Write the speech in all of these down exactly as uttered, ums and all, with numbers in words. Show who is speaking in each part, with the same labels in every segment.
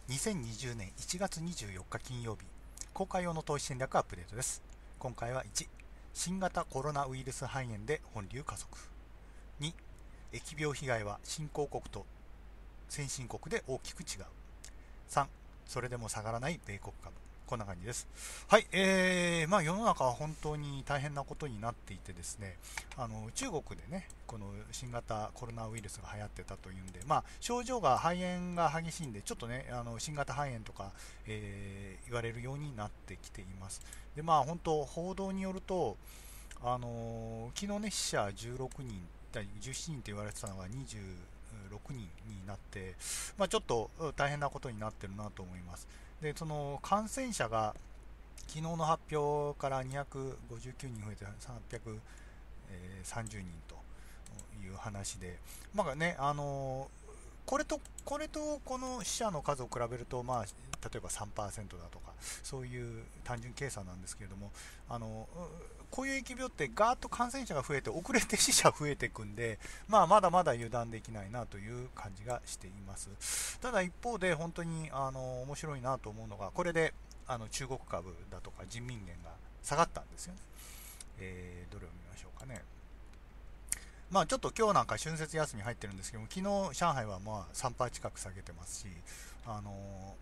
Speaker 1: にせんにじゅうねんいちがつにじゅうよっか金曜日、公開用の投資戦略アップデートです。今回はいち、新型コロナウイルス肺炎で本流加速。に、疫病被害は新興国と先進国で大きく違う。さん、それでも下がらない米国株。こんな感じです。はい、えー、まあ世の中は本当に大変なことになっていてですね、あの中国でね、この新型コロナウイルスが流行ってたというんで、まあ症状が肺炎が激しいんで、ちょっとね、あの新型肺炎とか、えー言われるようになってきています。で、まあ本当報道によると、あの昨日ね、死者じゅうろくにん、じゅうしちにんと言われてたのがにじゅうろくにんになって、まあ、ちょっと大変なことになってるなと思います。で、その感染者が昨日の発表からにひゃくごじゅうきゅうにん増えてさんびゃくさんじゅうにんという話で、まあね、あのこれとこれとこの死者の数を比べると、まあ、例えばさんパーセントだとか、そういう単純計算なんですけれども、あのこういう疫病ってガーッと感染者が増えて遅れて死者増えていくんで、まあ、まだまだ油断できないなという感じがしています。ただ一方で本当にあの面白いなと思うのが、これであの中国株だとか人民元が下がったんですよね。えー、どれを見ましょうかね。まあちょっと今日なんか春節休み入ってるんですけども、昨日上海はまあさんパーセント近く下げてますし、あの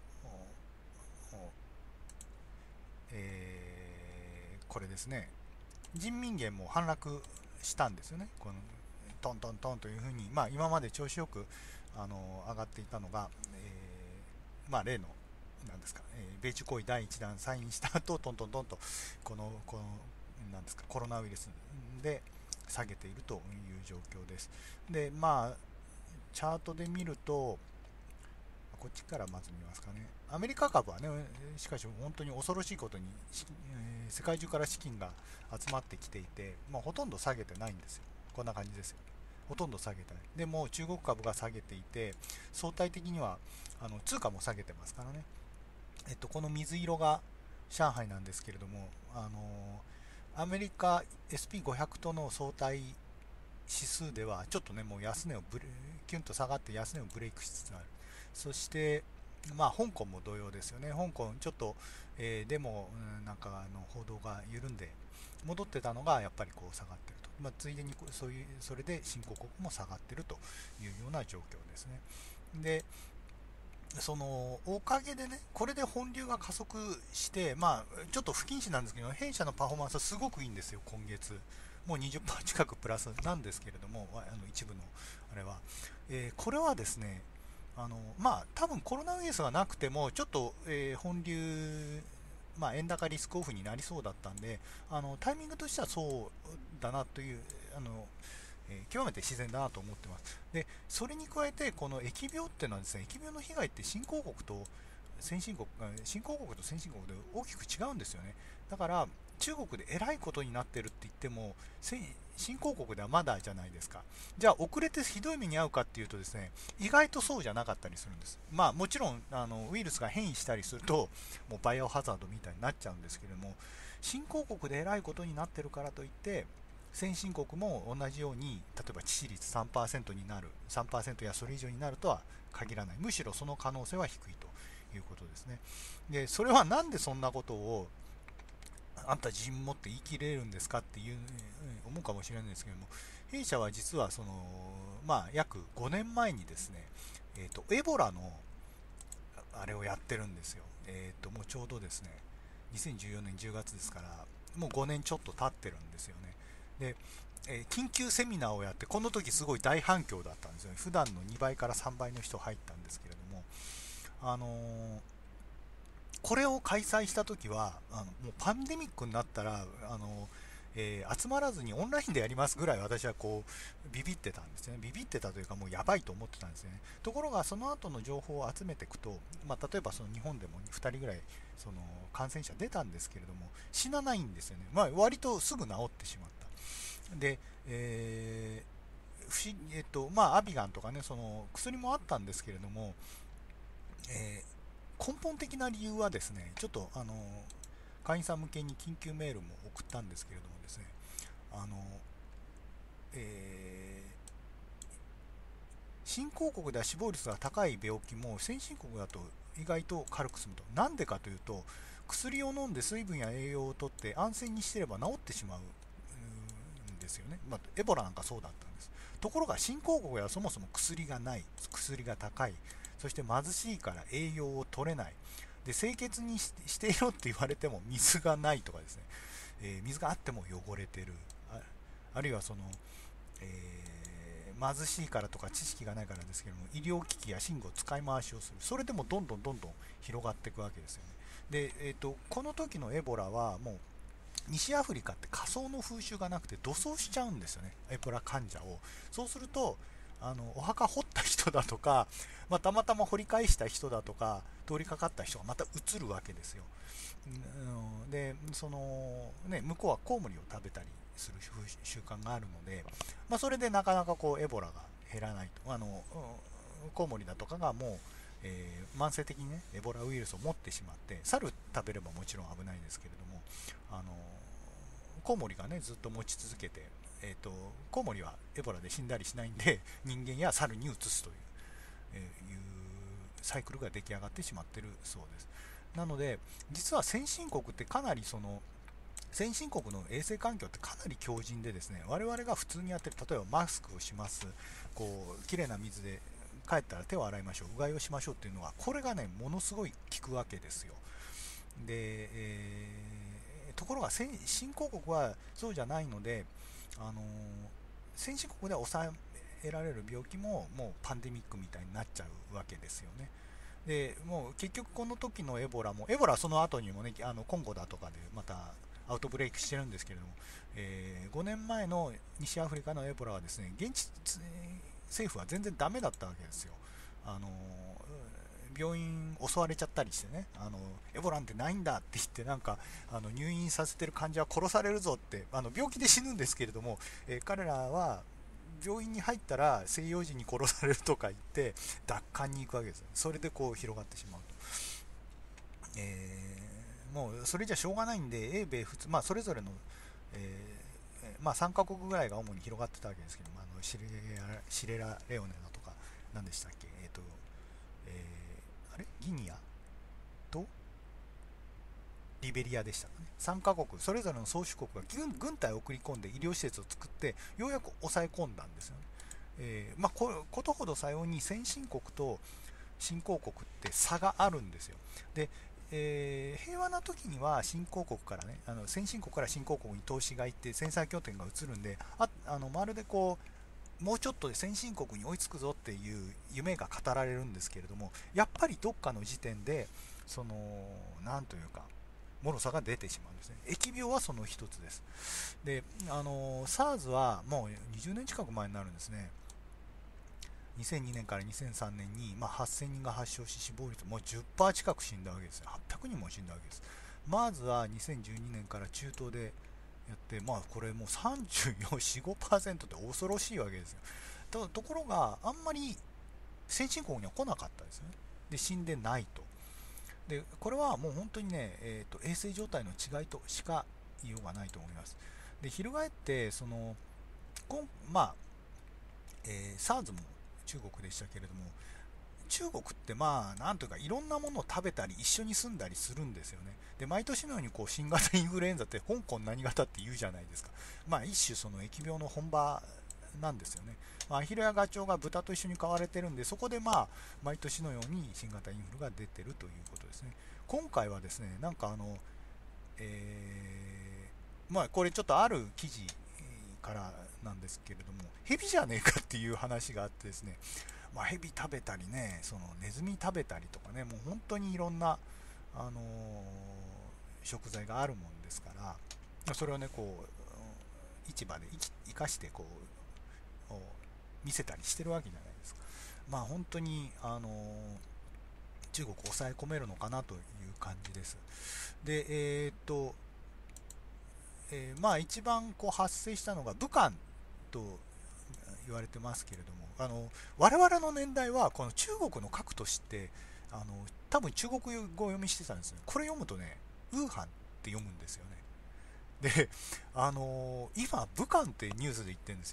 Speaker 1: えーこれですね、人民元も反落したんですよね。このトントントンというふうに、まあ、今まで調子よくあの上がっていたのが、えーまあ、例のなんですか、えー米中合意だいいち弾サインした後トントントンとこのこのなんですかコロナウイルスで下げているという状況です。で、まあチャートで見ると、こっちからまず見ますかね。アメリカ株はね、しかし本当に恐ろしいことに、えー世界中から資金が集まってきていて、まあ、ほとんど下げてないんですよ。こんな感じですよ。ほとんど下げてない。でも中国株が下げていて、相対的にはあの通貨も下げてますからね。えっと、この水色が上海なんですけれども、あのアメリカ エスピーごひゃく との相対指数ではちょっとね、もう安値をブレキュンと下がって安値をブレイクしつつある。そしてまあ香港も同様ですよね。香港ちょっと、えー、でも、うん、なんかあの報道が緩んで戻ってたのがやっぱりこう下がってると、まあ、ついでにそういうそれで新興国も下がってるというような状況ですね。で、そのおかげでね、これで本流が加速して、まあ、ちょっと不謹慎なんですけど、弊社のパフォーマンスはすごくいいんですよ、今月。もうにじゅっパーセント近くプラスなんですけれども、あの一部のあれは、えーこれはですね、あのまあ、多分コロナウイルスがなくても、ちょっと、えー本流、まあ、円高リスクオフになりそうだったんで、あのタイミングとしてはそうだなという、あのえー極めて自然だなと思ってます。で、それに加えて、この疫病っていうのはですね、疫病の被害って新興国と先進国、新興国と先進国で大きく違うんですよね。だから、中国でえらいことになってるって言っても、新興国ではまだじゃないですか。じゃあ、遅れてひどい目に遭うかっていうとですね、意外とそうじゃなかったりするんです。まあ、もちろん、あのウイルスが変異したりすると、もうバイオハザードみたいになっちゃうんですけれども、新興国でえらいことになってるからといって、先進国も同じように、例えば致死率さんパーセントになる、さんパーセントやそれ以上になるとは限らない。むしろその可能性は低いということですね。で、それはなんでそんなことをあんた自信持って言い切れるんですかっていう思うかもしれないんですけども、弊社は実はその、まあ、約ごねんまえにですね、えーと、エボラのあれをやってるんですよ。えーと、もうちょうどですね、にせんじゅうよねんじゅうがつですから、もうごねんちょっと経ってるんですよね。で、えー緊急セミナーをやって、この時すごい大反響だったんですよね。普段のにばいからさんばいの人入ったんですけれども、あのーこれを開催した時は、あのもうパンデミックになったら、あのえー集まらずにオンラインでやりますぐらい私はこうビビってたんですね。ビビってたというかもうやばいと思ってたんですね。ところがその後の情報を集めていくと、まあ、例えばその日本でもふたりぐらいその感染者出たんですけれども死なないんですよね。まあ、割とすぐ治ってしまった。で、えー不思議えっとまあ、アビガンとかね、その薬もあったんですけれども、えー根本的な理由はですね、ちょっとあの会員さん向けに緊急メールも送ったんですけれどもですね、あの、えー新興国では死亡率が高い病気も先進国だと意外と軽く済むと。なんでかというと、薬を飲んで水分や栄養をとって安静にしてれば治ってしまうんですよね。まあ、エボラなんかそうだったんです。ところが新興国はそもそも薬がない、薬が高い、そして貧しいから栄養を取れない、で清潔にししていろって言われても水がないとかですね、えー水があっても汚れてる、ああるいはその、えー貧しいからとか知識がないからですけども、医療機器や寝具を使い回しをする、それでもどんどんどんどん広がっていくわけですよね。で、えーと、この時のエボラはもう西アフリカって火葬の風習がなくて土葬しちゃうんですよね、エボラ患者を。そうすると、あのお墓掘った人だとか、まあ、たまたま掘り返した人だとか通りかかった人がまた移るわけですよ。うん、でその、ね、向こうはコウモリを食べたりする習慣があるので、まあ、それでなかなかこうエボラが減らないと。あの、うん、コウモリだとかがもう、えー慢性的にねエボラウイルスを持ってしまって、猿食べればもちろん危ないですけれども、あのコウモリがねずっと持ち続けて、えーと、コウモリはエボラで死んだりしないんで人間や猿に移すという、えーいうサイクルが出来上がってしまっているそうです。なので実は先進国ってかなりその先進国の衛生環境ってかなり強靭でですね、我々が普通にやってる、例えばマスクをします、こうきれいな水で帰ったら手を洗いましょう、うがいをしましょうっていうのは、これがねものすごい効くわけですよ。で、えーところが先進興国はそうじゃないので、あのー先進国では抑えられる病気ももうパンデミックみたいになっちゃうわけですよね。でもう結局この時のエボラも、エボラはその後にもね、あのコンゴだとかでまたアウトブレイクしてるんですけれども、えーごねんまえの西アフリカのエボラはですね、現地政府は全然ダメだったわけですよ。あの病院襲われちゃったりしてね、あのエボラなんてないんだって言って、なんかあの入院させてる患者は殺されるぞって、あの病気で死ぬんですけれども、えー彼らは病院に入ったら西洋人に殺されるとか言って奪還に行くわけですよ。それでこう広がってしまうと、えーもうそれじゃしょうがないんで、英米仏、まあ、それぞれの、えーまあ、さんカ国ぐらいが主に広がってたわけですけども、あのシレラシレラレオネだとか何でしたっけ、えっ、と、えーあれギニアとリベリアでしたかね、さんカ国それぞれの宗主国が 軍, 軍隊を送り込んで医療施設を作ってようやく抑え込んだんですよね。えーまあ、こことほどさように先進国と新興国って差があるんですよ。で、えー平和な時には新興国からね、あの先進国から新興国に投資がいって戦災拠点が移るんで、ああのまるでこうもうちょっとで先進国に追いつくぞっていう夢が語られるんですけれども、やっぱりどっかの時点でそのなんというか脆さが出てしまうんですね。疫病はその一つです。で、あの SARS はもうにじゅうねん近く前になるんですね。にせんにねんからにせんさんねんに、まあ、はっせんにんが発症し死亡率もう じゅっパーセント 近く死んだわけですよ。はっぴゃくにんも死んだわけです。まずはにせんじゅうにねんから中東でやって、まあこれもうさんじゅうよん、よん、ごパーセント って恐ろしいわけですよ。とところがあんまり先進国には来なかったですね。で死んでないと。でこれはもう本当にね、えーと、衛生状態の違いとしか言いようがないと思います。で翻ってそのこんまあ、えー、SARS も中国でしたけれども、中国ってまあなんというかいろんなものを食べたり一緒に住んだりするんですよね。で毎年のようにこう新型インフルエンザって香港何型って言うじゃないですか。まあ一種その疫病の本場なんですよね。まあ、アヒルやガチョウが豚と一緒に飼われてるんで、そこでまあ毎年のように新型インフルが出てるということですね。今回はですね、なんかあの、えーまあこれちょっとある記事からなんですけれども、ヘビじゃねえかっていう話があってですね、まあ、ヘビ食べたりね、そのネズミ食べたりとかね、もう本当にいろんな、あのー食材があるもんですから、それをね、こう、市場で生かしてこう、見せたりしてるわけじゃないですか。まあ本当に、あのー中国を抑え込めるのかなという感じです。で、えーっと、えーまあ一番こう発生したのが武漢と言われてますけれども、あの我々の年代はこの中国の各都市ってあの多分中国語を読みしてたんですね。これ読むとね、ウーハンって読むんですよね。で、あの今武漢ってニュースで言ってるんですよね。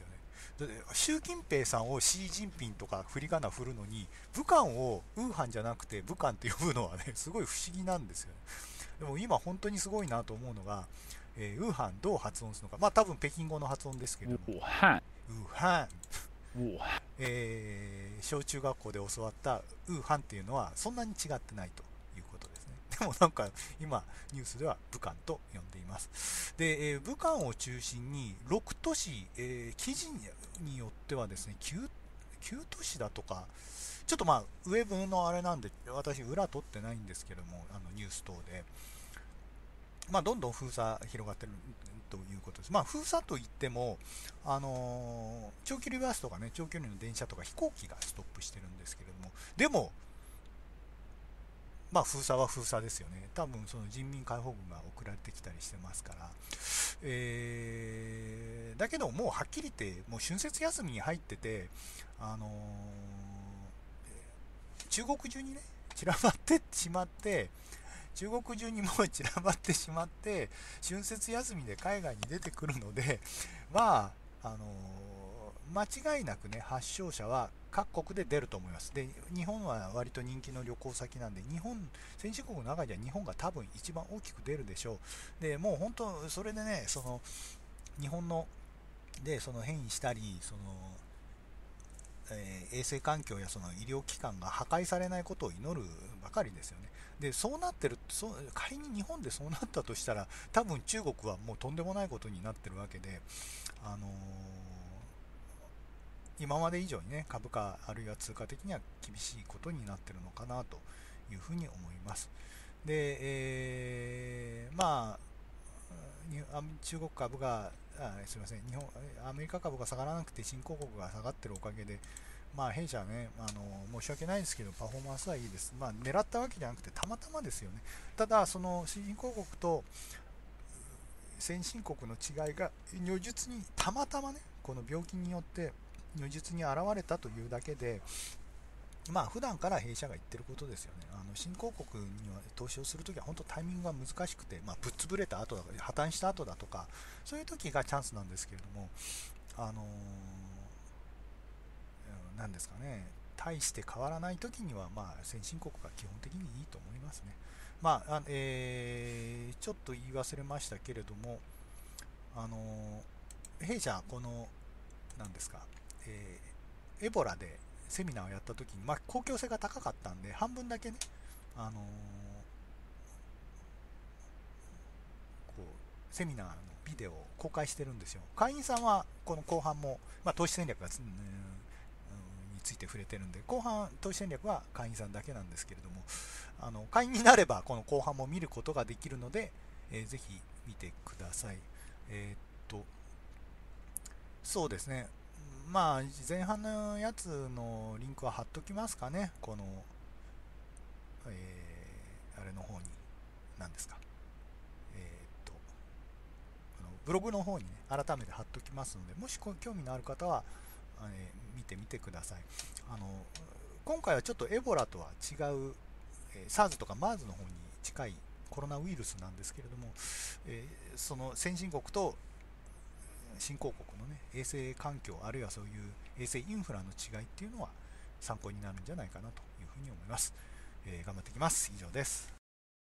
Speaker 1: だって習近平さんをシー・ジンピンとか振り仮名振るのに、武漢をウーハンじゃなくて武漢って呼ぶのはね、すごい不思議なんですよね。でも今本当にすごいなと思うのが、えーウーハンどう発音するのか、まあ多分北京語の発音ですけれども、
Speaker 2: 武漢、
Speaker 1: ウーハン、
Speaker 2: 武漢。
Speaker 1: えー小中学校で教わったウーハンっていうのはそんなに違ってないということですね。でもなんか今ニュースでは武漢と呼んでいます。で、えー武漢を中心にろく都市、えー記事によってはですね 9, 9都市だとか、ちょっとまあウェブのあれなんで私裏取ってないんですけども、あのニュース等で、まあ、どんどん封鎖広がってるということです。まあ、封鎖といっても、あのー長距離バスとかね、長距離の電車とか飛行機がストップしてるんですけれども、でも、まあ、封鎖は封鎖ですよね。多分その人民解放軍が送られてきたりしてますから、えー、だけどもうはっきり言って、もう春節休みに入ってて、あのー中国中にね、散らばってしまって、中国中にもう散らばってしまって、春節休みで海外に出てくるので、まあ、あのー間違いなくね、発症者は各国で出ると思います。で、日本は割と人気の旅行先なんで、日本、先進国の中では日本が多分一番大きく出るでしょう。で、もう本当、それでね、その、日本の、で、その変異したり、その、えー衛生環境やその医療機関が破壊されないことを祈るばかりですよね。で、そうなってる、そう仮に日本でそうなったとしたら、多分中国はもうとんでもないことになってるわけで、あのー今まで以上にね、株価あるいは通貨的には厳しいことになってるのかなというふうに思います。で、えーまあ、中国株が、あすみません、日本、アメリカ株が下がらなくて新興国が下がってるおかげで、まあ、弊社はね、あの、申し訳ないですけど、パフォーマンスはいいです。まあ、狙ったわけじゃなくて、たまたまですよね。ただ、その、新興国と先進国の違いが、如実に、たまたまね、この病気によって、如実に現れたというだけで、まあ、普段から弊社が言ってることですよね。あの新興国には投資をするときは本当タイミングが難しくて、まあ、ぶっ潰れた後だとか、破綻した後だとか、そういう時がチャンスなんですけれども、あのー、なんですかね、大して変わらない時には、まあ、先進国が基本的にいいと思いますね。まあ、あえー、ちょっと言い忘れましたけれども、あのー、弊社、この、なんですか、えーエボラでセミナーをやった時に、まあ、公共性が高かったんで、半分だけね、あのーこうセミナーのビデオを公開してるんですよ。会員さんはこの後半も、まあ、投資戦略がつ、うん、について触れてるんで、後半投資戦略は会員さんだけなんですけれども、あの会員になればこの後半も見ることができるので、えーぜひ見てください。えーっとそうですね。まあ、前半のやつのリンクは貼っときますかね。この、えーあれの方に、何ですか。えーっと、あのブログの方にね、改めて貼っときますので、もし興味のある方は、えー見てみてください。あの、今回はちょっとエボラとは違う、えー SARS とか MERS の方に近いコロナウイルスなんですけれども、えーその先進国と新興国のね、衛生環境、あるいはそういう衛生インフラの違いっていうのは参考になるんじゃないかなというふうに思います。えー頑張っていきます。以上です。